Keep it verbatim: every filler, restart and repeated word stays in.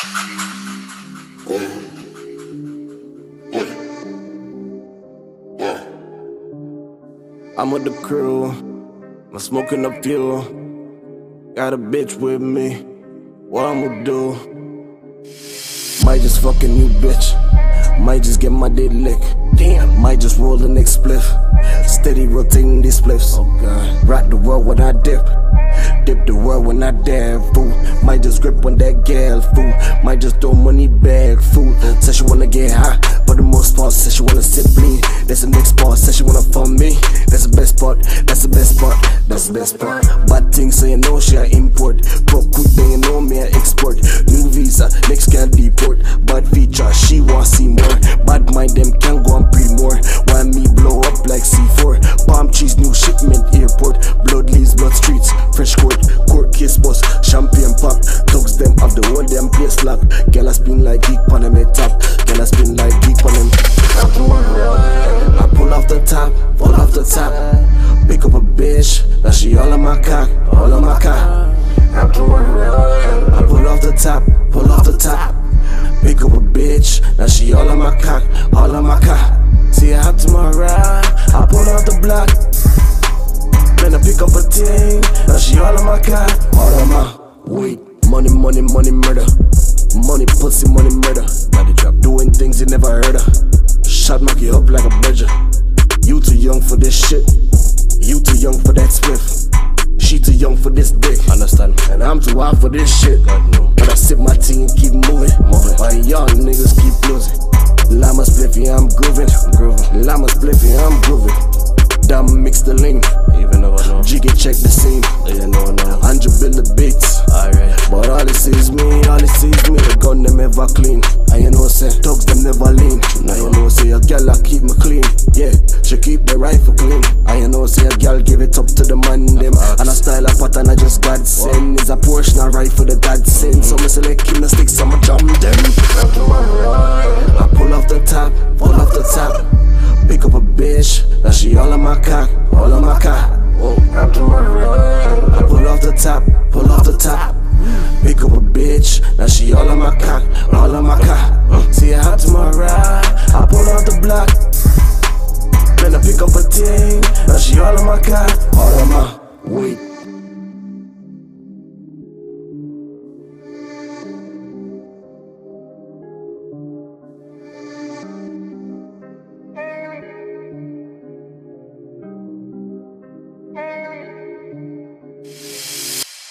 I'm with the crew, I'm smoking up fuel. Got a bitch with me, what I'ma do? Might just fuck a new bitch, might just get my dick licked. Damn, might just roll the next spliff. Steady rotating these spliffs. Oh God. Rock the world when I dip, dip the world when I dab, fool. Might just grip on that gal, fool. Might just throw money bag, fool. Said she wanna get high, but the most part said she wanna sit bleed. That's the next part, said she wanna fuck me. That's the best part, that's the best part, that's the best part. Bad things so you know she a import. Broke quick then you know me a export. New visa, next girl deport. Bad feature, she want see more. Bad mind them can go and pre more. Why me blow up like C four? Palm trees, new shipment airport. Blood leaves, blood streets, fresh court. Court case bus, champagne pop. Thugs them up the whole damn place lock. Girl I spin like geek on them head top. Girl I spin like geek on them. I pull off the top, pull off the top. Pick up a bitch, now she all on my cock, all on my cock. I pull off the top, pull off the top. Pick up a bitch, now she all on my cock, all on my cock. See I hop to my ride, I pull off the block. Then I pick up a thing, now she all on my cock, all on my weed. Money, money, money, murder. Money, pussy, money, murder. Body drop, doing things you never heard of. Shot monkey up like a bridger. You too young for this shit. You too young for that spliff. She too young for this dick. Understand? And I'm too hot for this shit. God no. But I sip my tea and keep moving. Moving. While y'all niggas keep losing. Llama spliffy, I'm grooving. grooving. Llama spliffy, I'm grooving. Damn, mix the link. Even though I know. Jiggy check the scene. Yeah, no, no. Hundred bill the beats. Alright. But all it sees me, all it sees me. The gun them ever clean. And you know say, thugs them never lean. And you know say, a gal I keep me clean. Yeah, she keep the rifle clean. And you know say, a gal give it up to the man them. And a style of pattern I just God send. Is a portion I write for the God send. So me select him the sticks, I'ma jump them. I pull off the top, pull off the top. Pick up a bitch, now she all on my cock, all on my cock. Whoa. I pull off the top, pull off the top. Pick up a bitch, now she all on my cock, all on my cock. See I hop to my ride, I pull off the block. Then I pick up a thing, now she all on my cock, all on my weed.